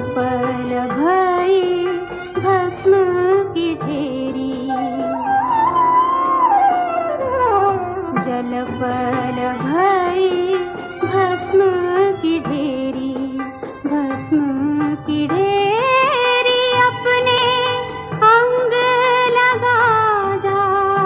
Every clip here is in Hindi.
पल भई भस्म की ढेरी, जल पल भई भस्म की ढेरी, भस्म की ढेरी अपने अंग लगा जा,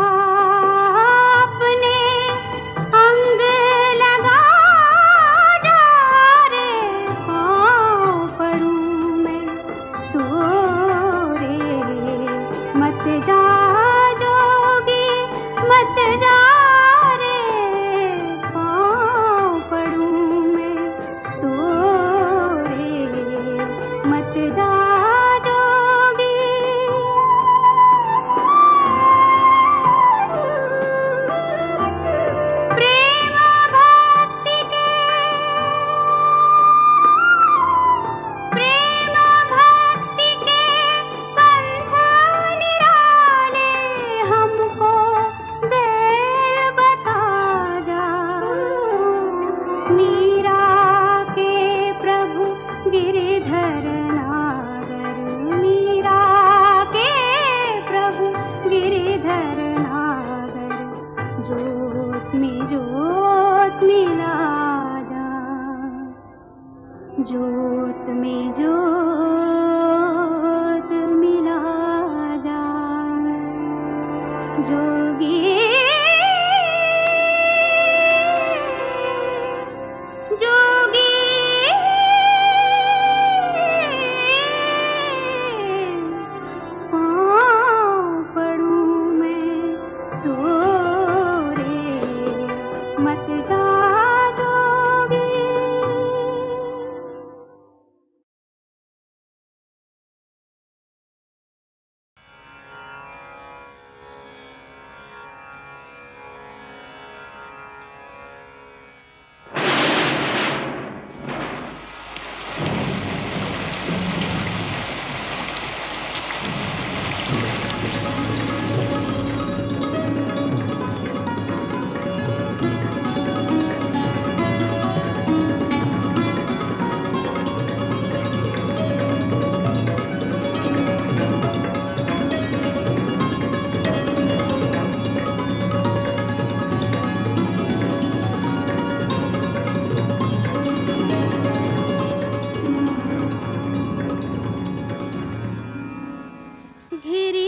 अपने अंग लगा जा रे, पाँव पड़ूं मैं तोरे, मत जा जोगी मत जा रे, पाँव पड़ूं मैं तोरे, मत जा जोगी। प्रेम भक्ति के, प्रेम भक्ति के पंथ निराले, हमको बेल बता जा, मीरा के प्रभु गिरिधर नागर, मीरा के प्रभु गिरिधर नागर, जोत में जोत मिला जा, जोत में जोत मिला जा, जोगी जोगी पाँव पड़ूं मैं तोरे, मत जा जोगी। घिरी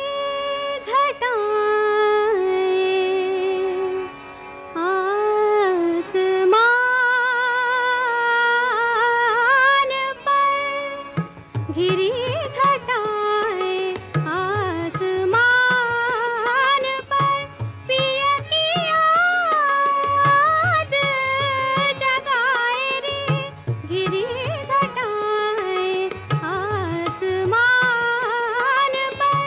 घटाएं आसमान पर, घिरी घटाएं आसमान पर, पिया की याद जगाए रे, घिरी घटाएं आसमान पर।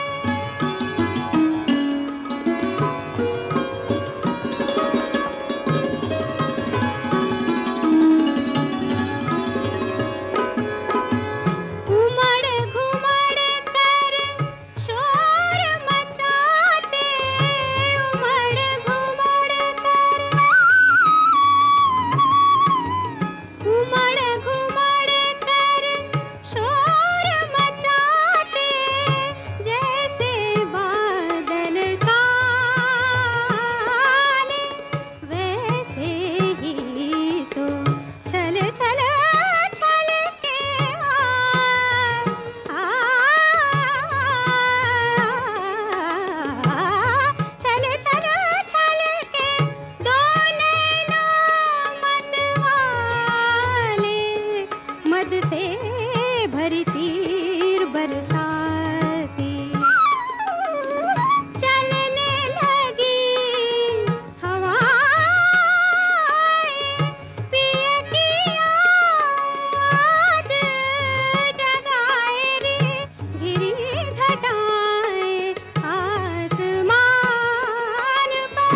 उमड़ घुमड़ कर शोर मचाते, उमड़ घुमड़ कर, उमड़ घुमड़ कर शोर मचाते, जैसे बादल काले, वैसे ही तो छल छल छल के छल छल छल के दो नैना मत वाले, मद से भरी तीर बरसाती, चलने लगी हवाएं, पिया की याद जगाए रे, घिरी घटाएं आसमान पर।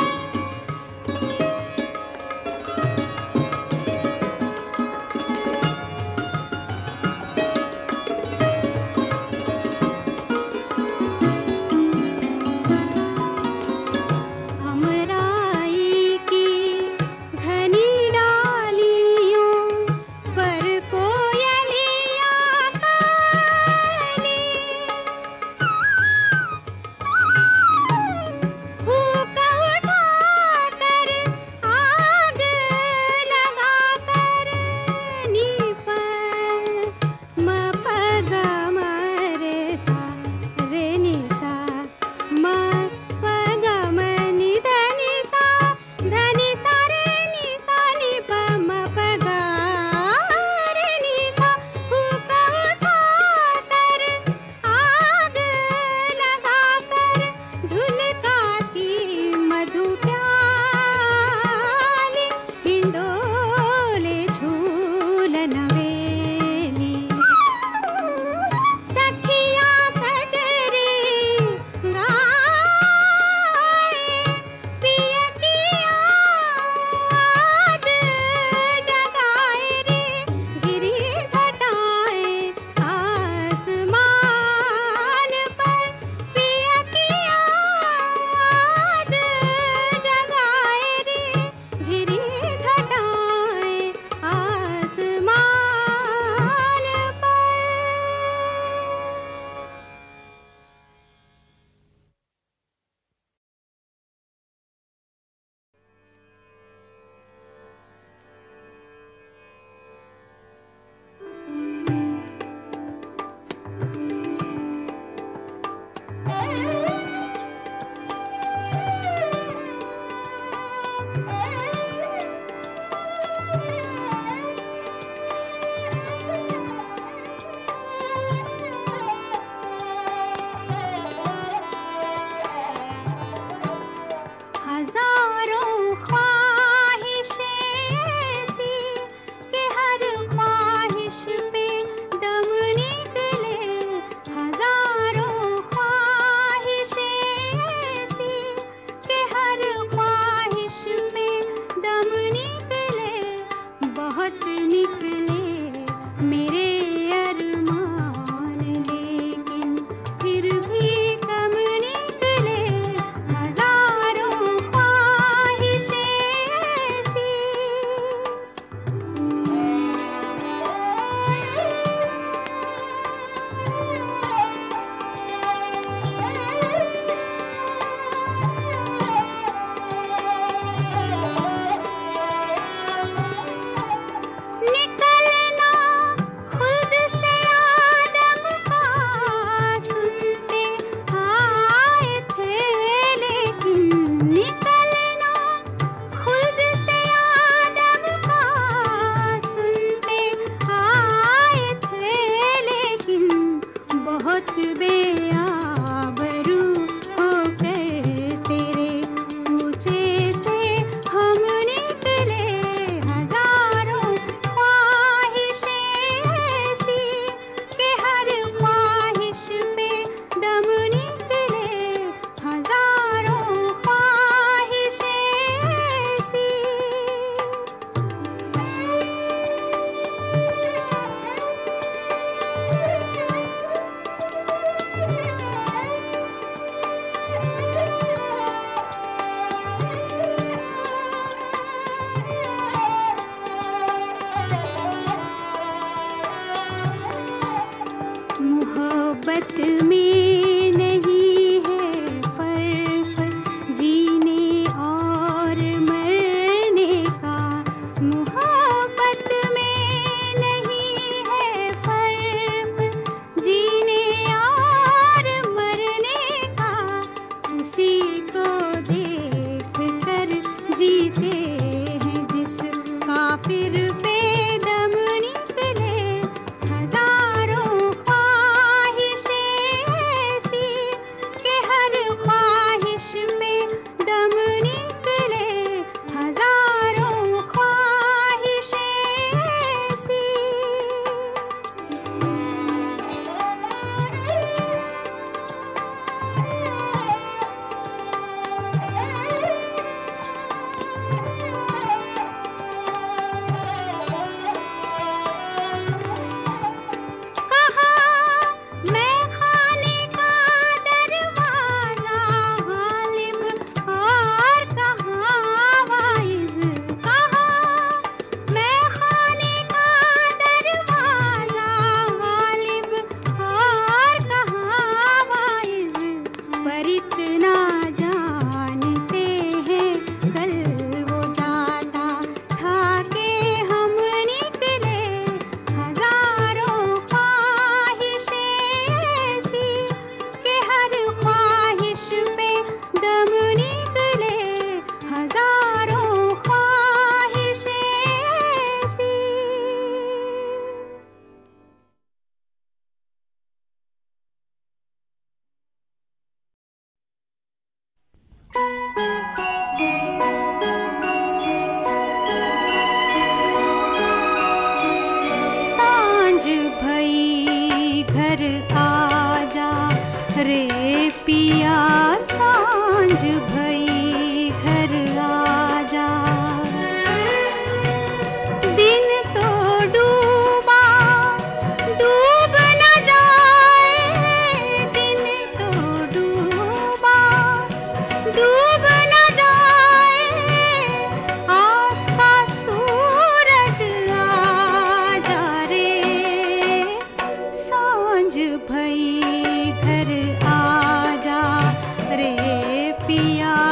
बहुत बेआबरू होकर तेरे पूछे से हम निकले। हजारों ख्वाहिशें ऐसी कि हर ख्वाहिश पे दम निकले। हजारों ख्वाहिशें ऐसी। मोहब्बत में नहीं है फर्क जीने और मरने का। मोहब्बत में नहीं है फर्क जीने और मरने का। उसी को देख कर जीते हैं जिस काफिर पे दम निकले। हजारों ख्वाहिशें ऐसी कि हर ख्वाहिश में दम निकले। हजारों ख्वाहिशें ऐसी। कहा मैं खाने का दरवाजा गालिब और कहा वाइज। कहा मैं खाने का दरवाजा गालिब और कहा वाइज। पर इतना जानते हैं कल वो जाता था कि हम निकले। हजारों ख्वाहिशें ऐसी कि हर ख्वाहिश पे दम निकले। हजारों ख्वाहिशें ऐसी। सांझ भई घर आजा रे पिया। सांझ भई घर आजा। दिन तो डूबा डूब न जाए। दिन तो डूबा डूब न जाए। आस पास सूरज आजा रे। सांझ भई घर आजा रे पिया।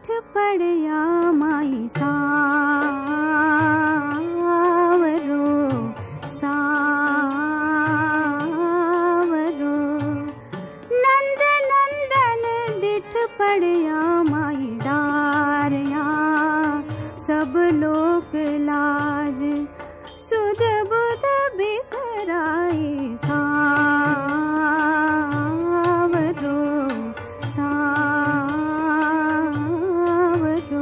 दिठ पड़या माई सावरो सावरो। नंद नंदन दिठ पड़या माई डारिया सब लोक लाज सुध बुध बिसराए सावरो सावरो।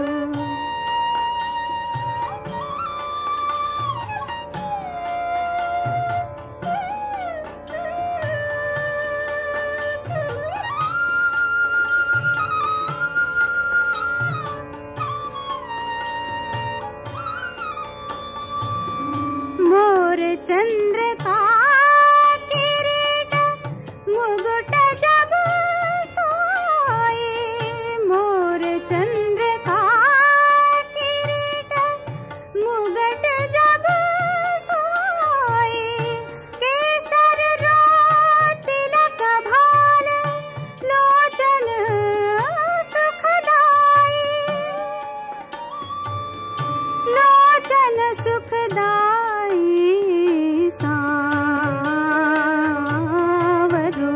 मोर चंद्र का किरीट मुकुट जब सोए, मोर चंद्र का किरीट मुकुट जब सोए। केसर रो तिलक भाल लोचन सुखदाई, लोचन सुखदाई सावरो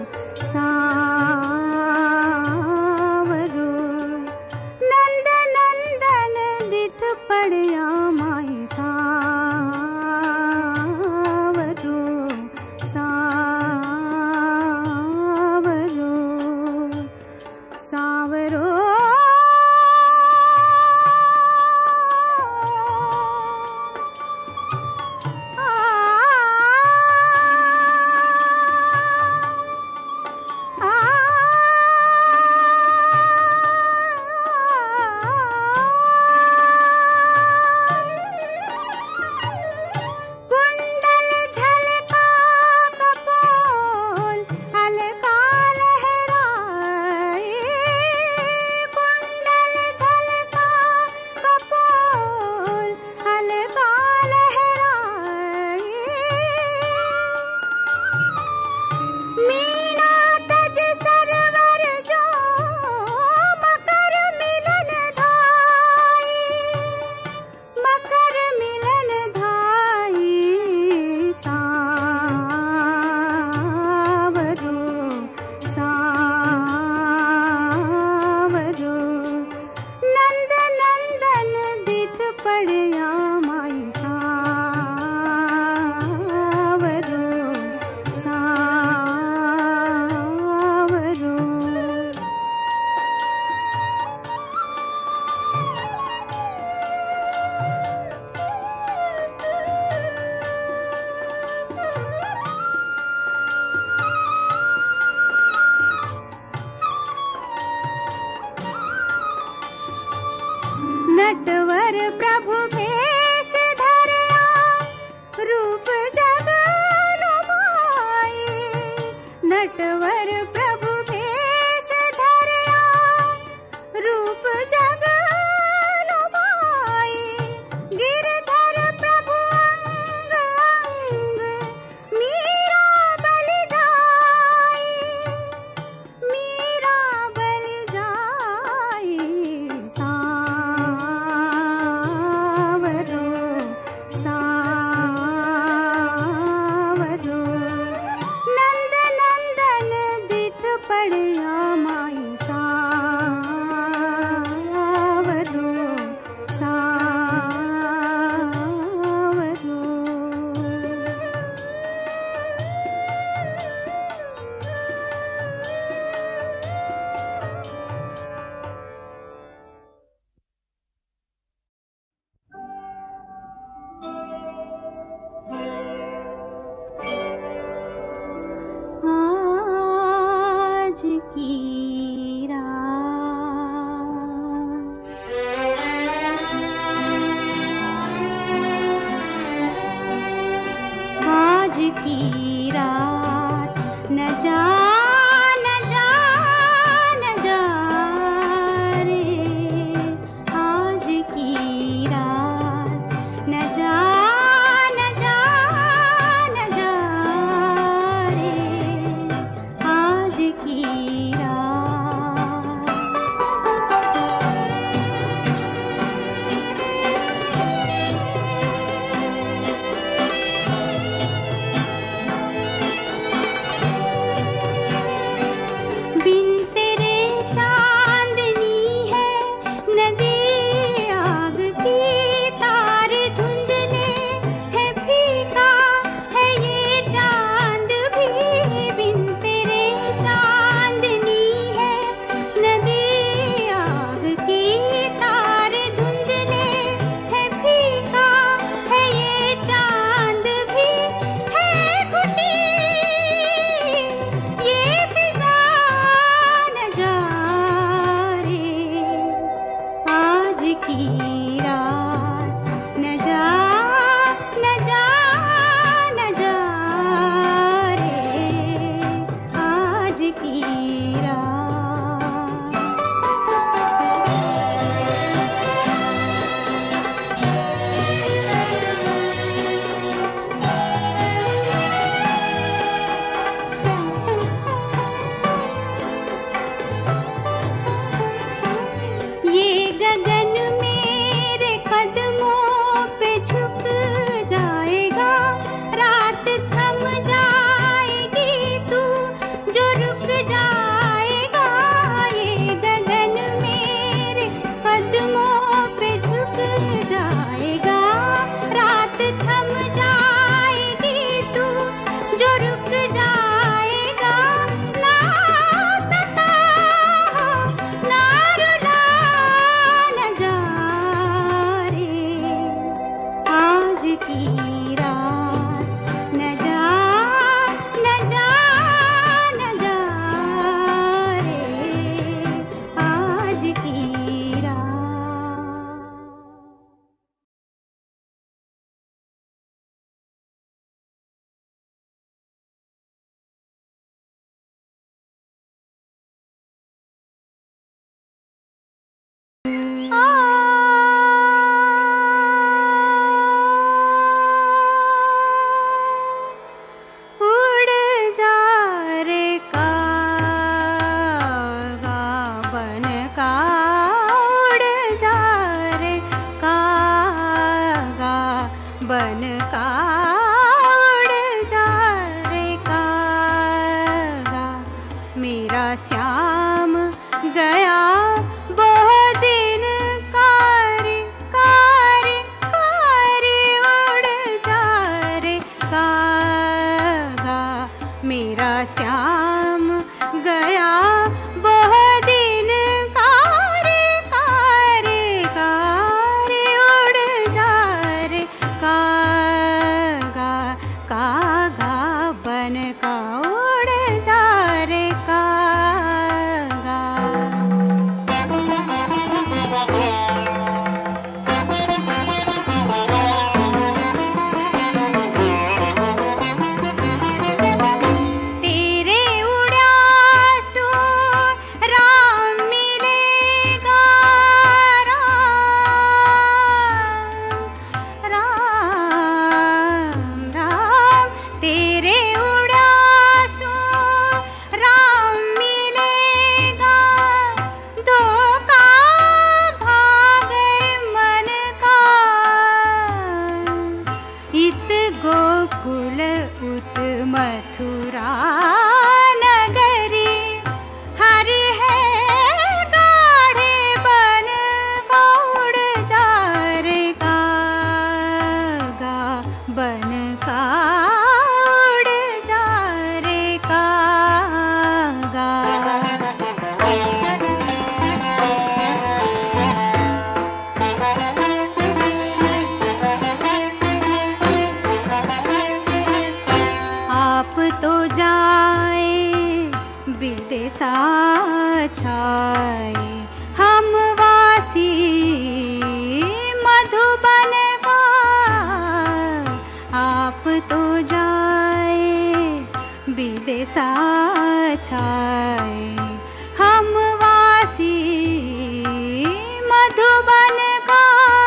सावरो। नंद नंदन दिठ पड़या माई सावरो सावरो सावरो। पड़या माई सावरो सावरो। नटवर प्रभु भेष धरया रूप जग लुभाए, नटवर प्रभु भेष धरया रूप जग लुभाए। गिरधर प्रभु अंग अंग मीरा बल जाए, मीरा बल जाए सावरो सावरो। नंद नंदन दिठ पड़या माई सावरो सावरो। आज की श्याम गया वह दिन कारे कारे कारे उड़ जा रे कागा कागा बन का उड़ जा रे कागा। तेरे उड़ासु राम मिलेगा राम राम राम तेरे उड़ासु राम मिलेगा धोखा भागे मन का इत गोकुल उत मथुरा नगरी हरि है गाढ़े बन का उड़ जा रे कागा बन का उड़ जा रे कागा। आप तो जाए विदेशा छाए हम वासी मधुबन का। आप तो जाए विदेशा छाए हम वासी मधुबन का।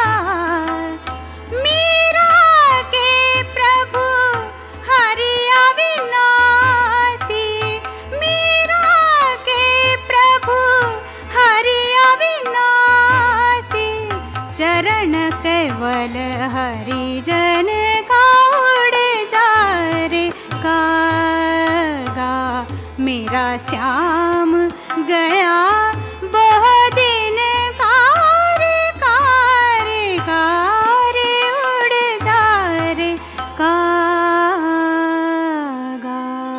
मीरा के प्रभु हरि अविनाशी मीरा के प्रभु हरि अविनाशी चरण केवल हरिजन का उड़ जा रे कागा। मेरा श्याम गया वह दिन कारे कारे कारे उड़ जा रे कागा।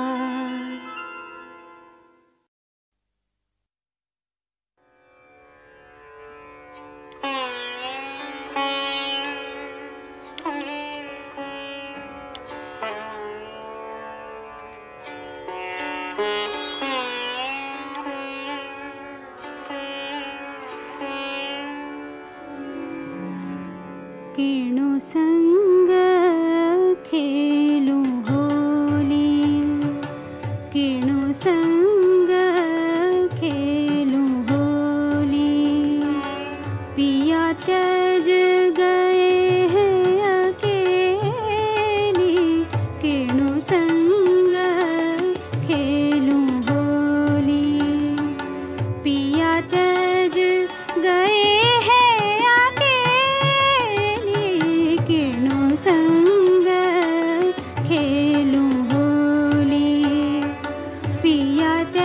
किणु संग खेलूं होली किणु संग खेलूं होली पिया त्यज गए हैं अकेली किणु संग खेलूं होली पिया त्यज गए हैं अकेली किणु संग खेलूं होली पिया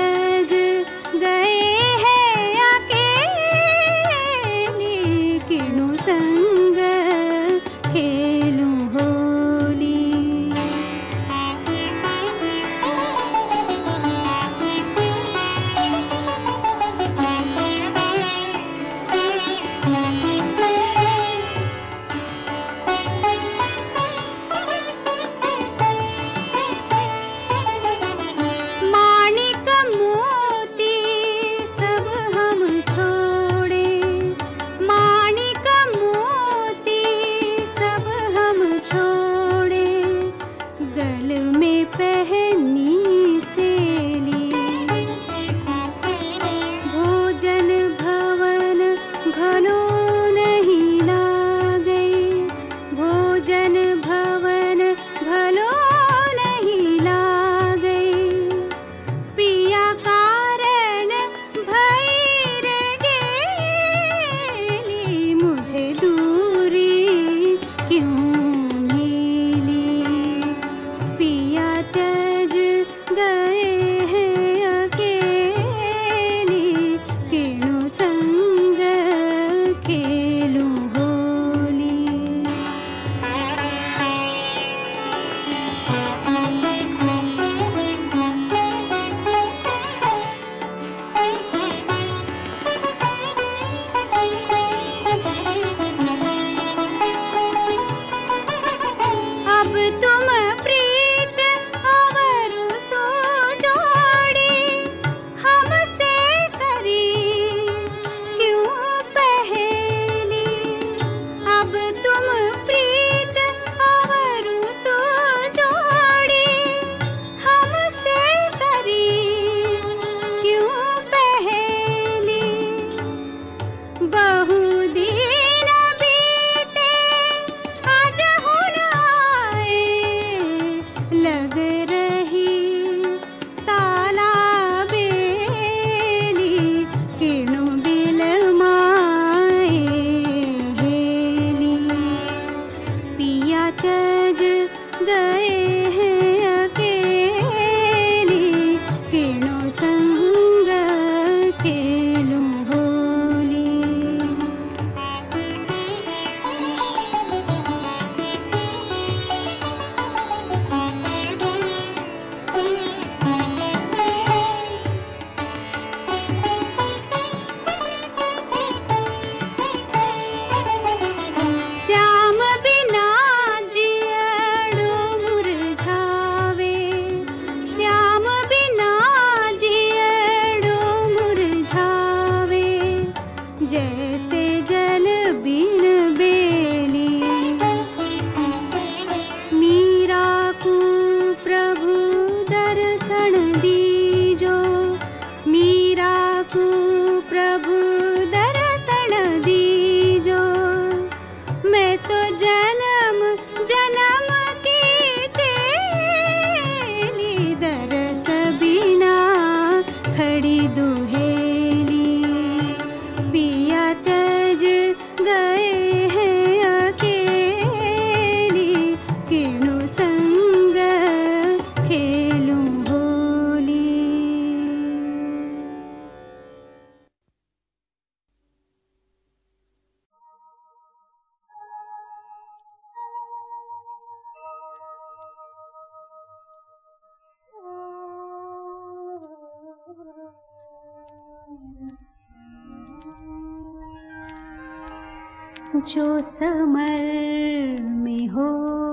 जो समर में हो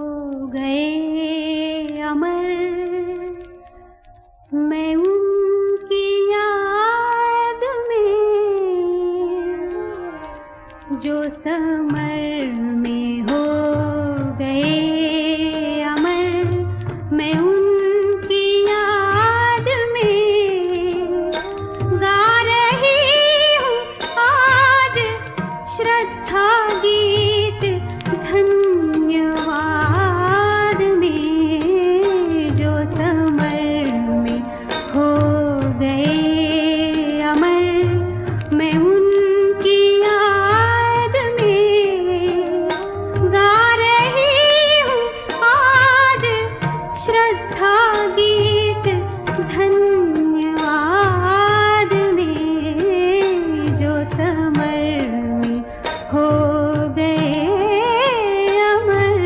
गए अमर, मैं उनकी याद में। जो समर में हो गए अमर, मैं उनकी याद में गा रही हूँ आज श्रद्धा गीत धन्यवाद में। जो समर में हो गए अमर, मैं उनकी याद में गा रही हूँ आज श्रद्धा गीत धन्यवाद में। जो समर में हो गए अमर।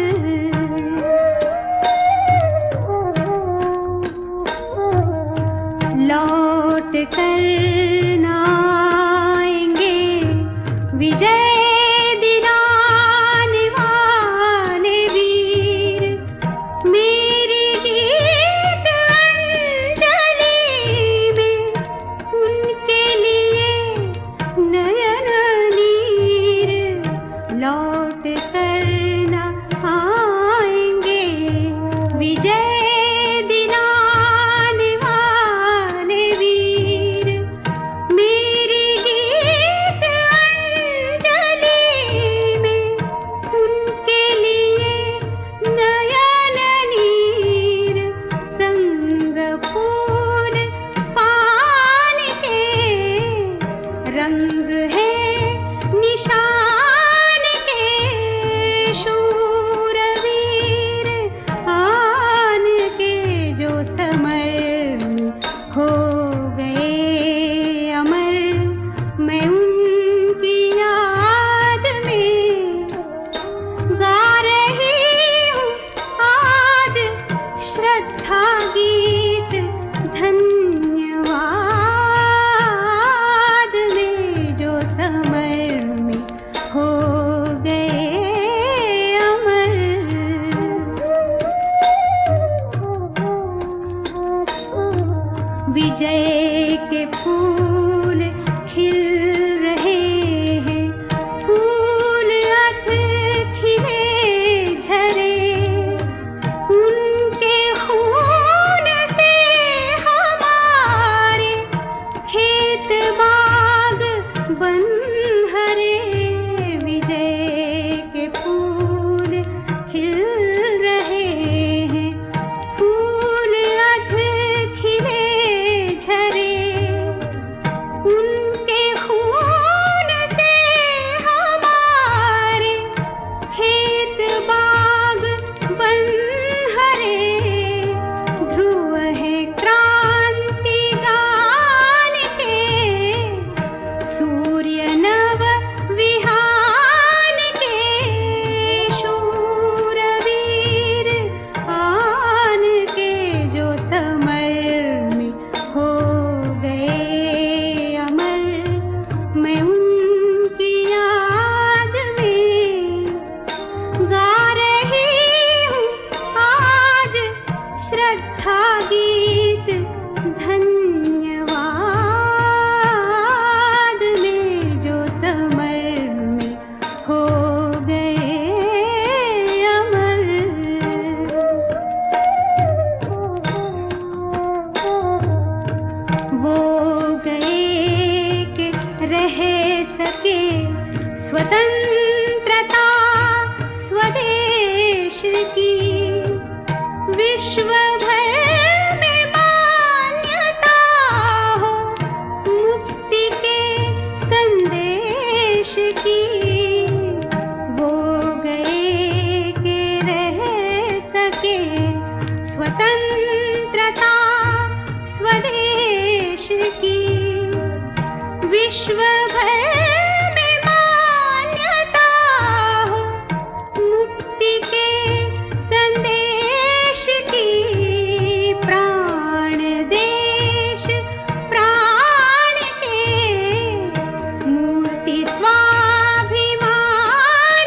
लौट कर न आएंगे विजय दिलाने वाले वीर, मेरी गीत अंजलि में उनके लिए नयन नीर। लौट कर न आएंगे विजय दिलाने वाले वीर, मेरी गीत अंजलि में उनके लिए नयन नीर। संग फूल पान के रंग है निशान के शूरवीर, आन के जो समर में हो गए अमर, मैं उनकी याद में गा रही हूँ आज श्रद्धा गीत धन्यवाद में। जो समर में हो गए अमर। विजय के फूल खिल रहे हैं, फूल अथ खिले झरे, उनके खून से हमारे खेत बाग बन हरे। विजय के फूल खिल रहे हैं, फूल अथ खिले झरे, उनके खून से हमारे खेत बाग बन हरे। ध्रुव है क्रांति गान के, सूर्य नव विहान के शूरवीर, आन के जो समर में हो गए अमर, मैं उनकी याद में गा रही हूँ आज श्रद्धा गीत धन्यवाद में। जो समर में हो गए अमर। वो गए कि रह सके स्वतंत्रता स्वदेश की, विश्व भर में मान्यता हो मुक्ति के संदेश की। वो गए कि रह सके स्वतंत्रता स्वदेश की, विश्व भर में मान्यता हो मुक्ति के संदेश की। प्राण देश प्राण के मूर्ति स्वाभिमान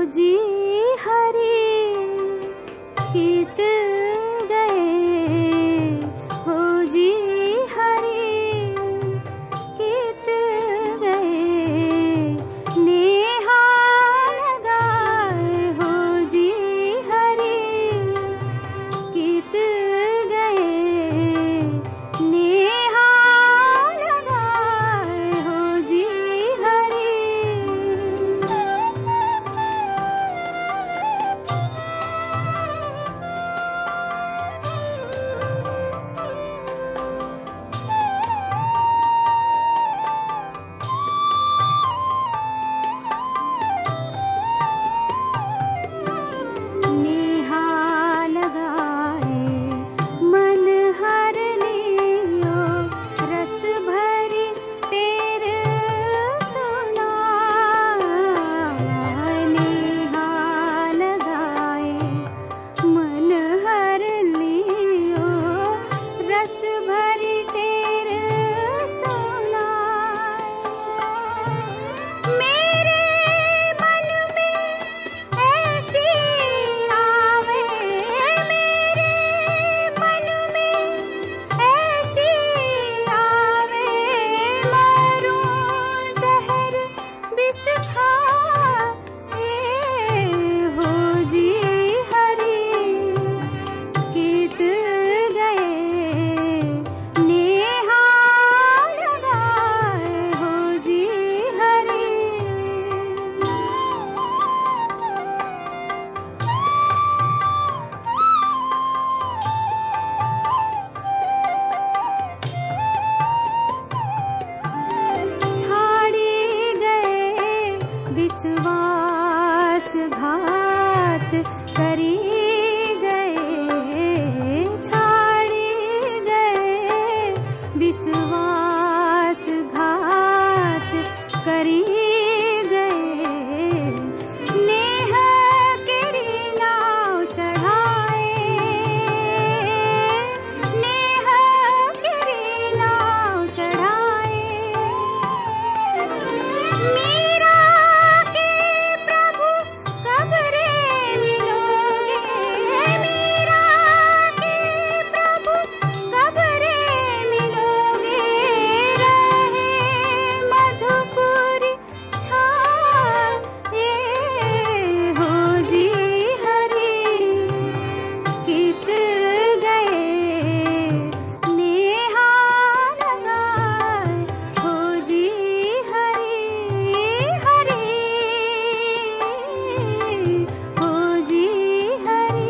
जी हरि कीत गए, हो जी हरि कीत गए, नेहा लगाए, हो जी हरि कीत गए, नेहा लगाए, हो जी हरि। नेहा लगाए मन हर लियो, रस भरी तेरे सुनाए, नेहा लगाए मन हर लियो, रस भरी तेरे सुनाए, मेरे मन में ऐसी आवे, मेरे मन में ऐसी आवे, मरूं जहर बिस खाए, हो जी हरि कीत गए, नेहा लगाए, हो जी हरि। छाड़ी गए विश्वासघात करी गए, छाड़ी गए विश्वासघात करी गए, नेह केरी नाव चढ़ाए, नेह केरी नाव चढ़ाए, मीरा के प्रभु कब रे मिलोगे, मीरा के प्रभु कब रे मिलोगे, रहे मधुपुरी छाए, हो जी हरि कीत गए, नेहा लगाए, हो जी हरि हरि, हो जी हरि।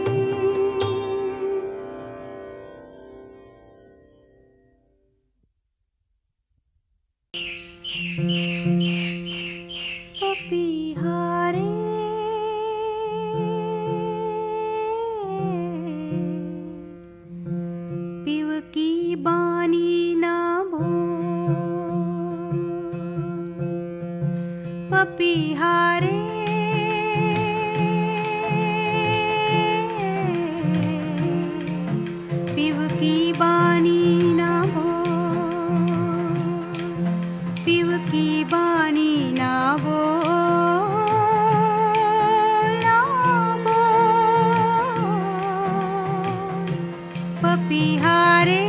पपीहारे पिव की बानी ना भो, पपीहारे पिव की बानी ना भो, पिव की बानी ना भो, ना भो, पपीहारे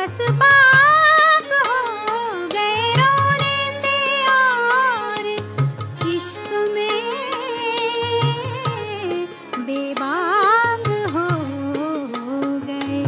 बस पाक हो गए रोने से और इश्क में बेबाक हो गए।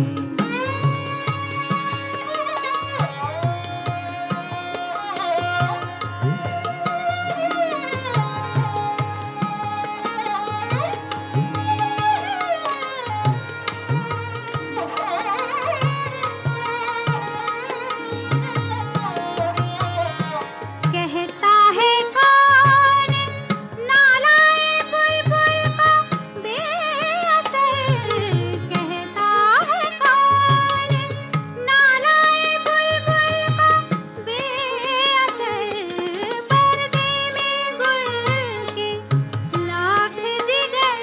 कहता है कौन नालाए बुलबुल को बेअसर, कहता है कौन नालाए बुलबुल को बेअसर, पर्दे में गुल के लाख जिगर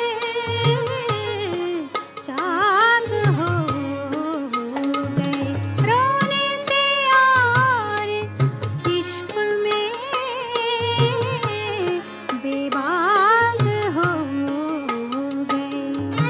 चांद हो गए रोने से और इश्क में बेबाक हो गए।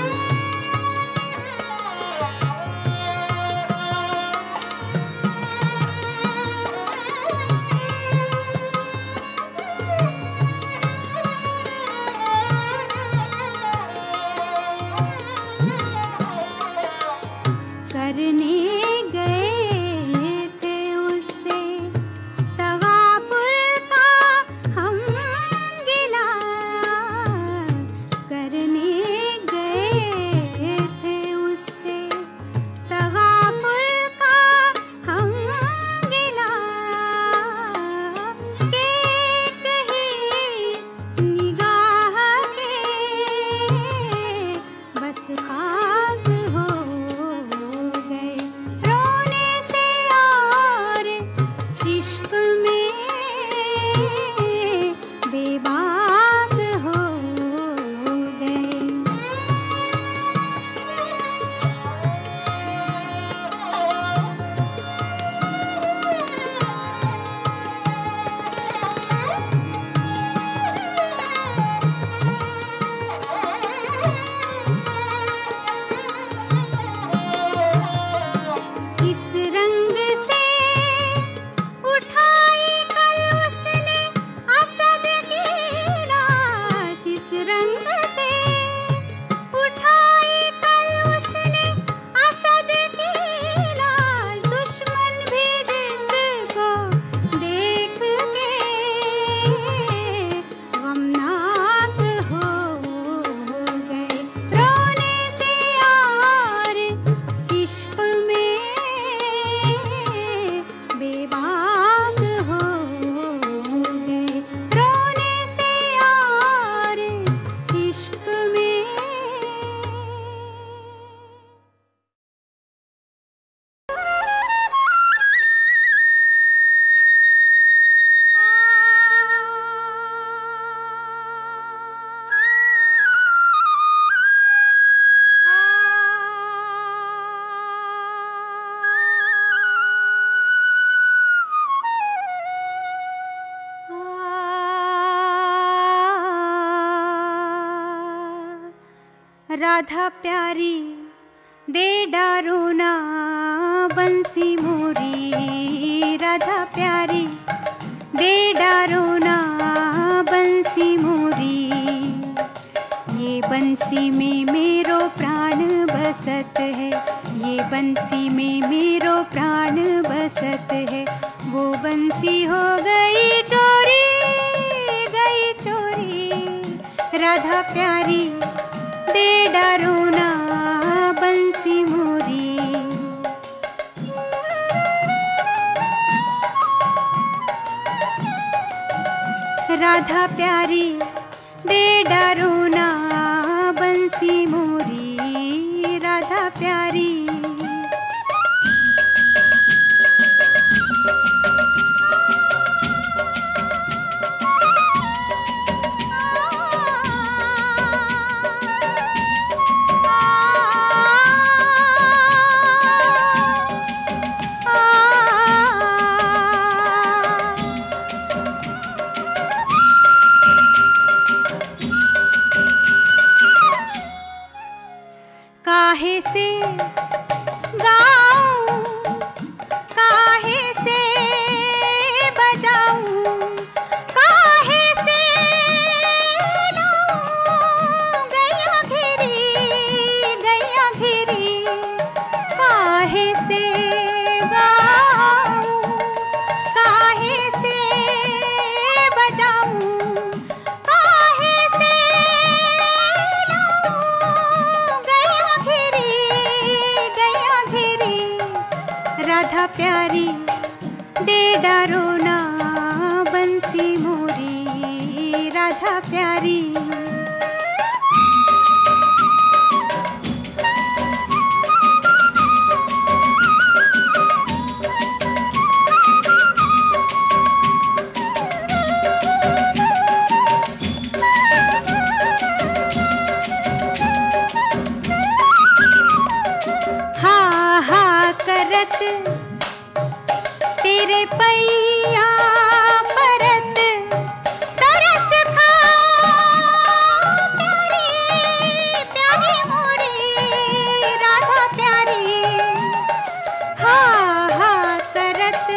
करने गए थे उससे तगाफुल का हम गिला, करने गए थे उससे तगाफुल का हम गिला, एक ही निगाह के बस खाक हो गए रोने से और इश्क में बेबाक हो गए। इस रंग से उठाई कल उसने असद की लाश, इस रंग से उठाई कल उसने असद की लाश, दुश्मन भी जिसको देख के गमनाक हो गए रोने से और इश्क में बेबाक हो गए रोने से और इश्क में। राधा प्यारी दे डारो ना बंसी मोरी, राधा प्यारी दे डारो ना बंसी मोरी, ये बंसी में मेरो प्राण बसत है, ये बंसी में मेरो प्राण बसत है, वो बंसी हो गई चोरी, गई चोरी, राधा प्यारी दे डारो ना बंसी मोरी। राधा प्यारी दे डारो ना बंसी मोरी, राधा प्यारी। राधा प्यारी दे डारो ना बंसी मोरी, राधा प्यारी। तेरे पैया परत तरस खा प्यारी प्यारी मोरी, राधा प्यारी। हा हा करत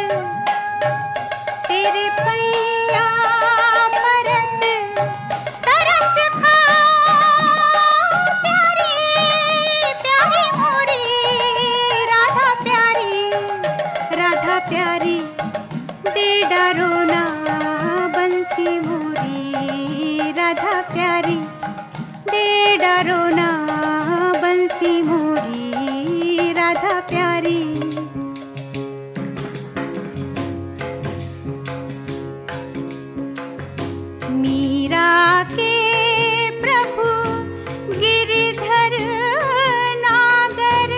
तेरे पैया परत तरस खा प्यारी प्यारी मोरी, राधा प्यारी राधा प्यारी दे डारो ना बंसी मोरी, राधा प्यारी दे डारो ना बंसी मोरी, राधा प्यारी। मीरा के प्रभु गिरिधर नागर,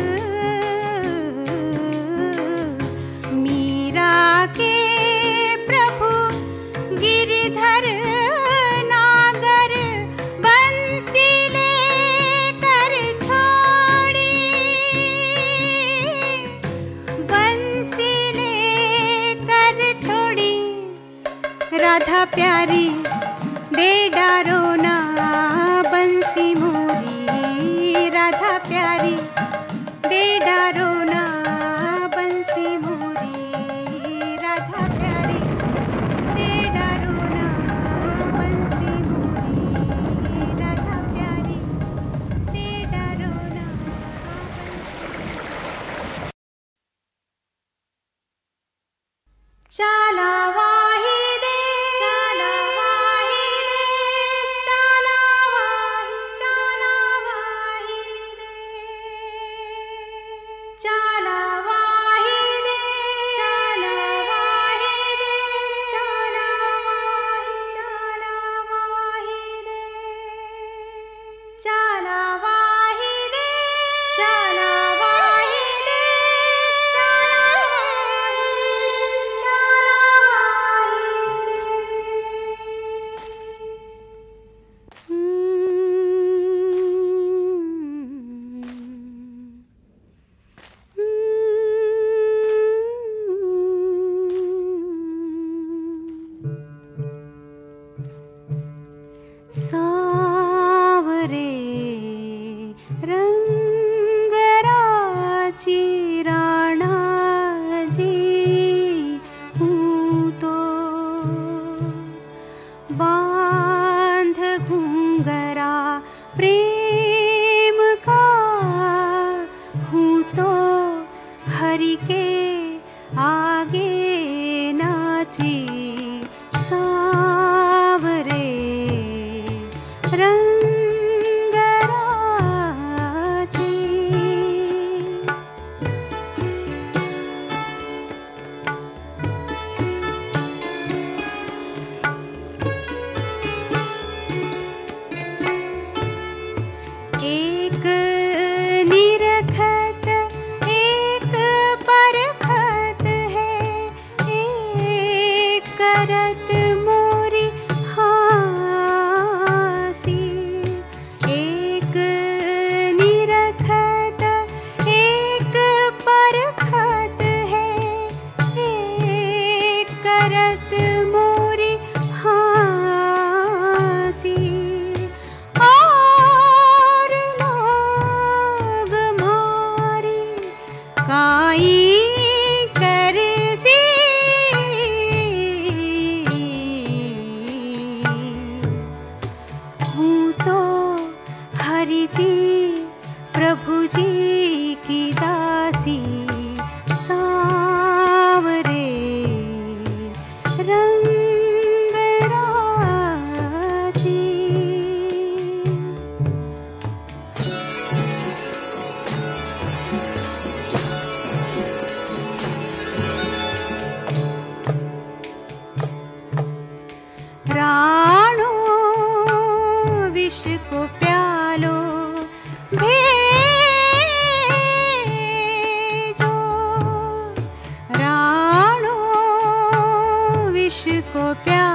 के प्रभु गिरिधर नागर, बंसी लेकर छोड़ी, बंसी लेकर छोड़ी, राधा प्यारी दे डारो ना बंसी मोरी, राधा प्यारी दे डारो ना बंसी मोरी, राधा प्यारी दे डारो ना बंसी मोरी, राधा प्यारी दे डारो ना। चाला वाही दे, चाला वाही दे, चाला वाही दे, चाला वाही दे, चाला वाही दे, चाला वाही दे, चाला वाही दे, चाला वाही दे, सावरे रंग राची राणाजी हूँ तो, बांध घुंघरा प्रेम का हूँ तो, हरि के आगे नाची, सावरे रंग राची। एक निरखत एक परखत है, एक करत मोरी हासी, एक निरखत एक परखत है, एक करत मोरी हासी। और लोग मारी काई करसी, हूँ तो हरि जी प्रभु जी की दासी, सावरे रंग राची। प्यार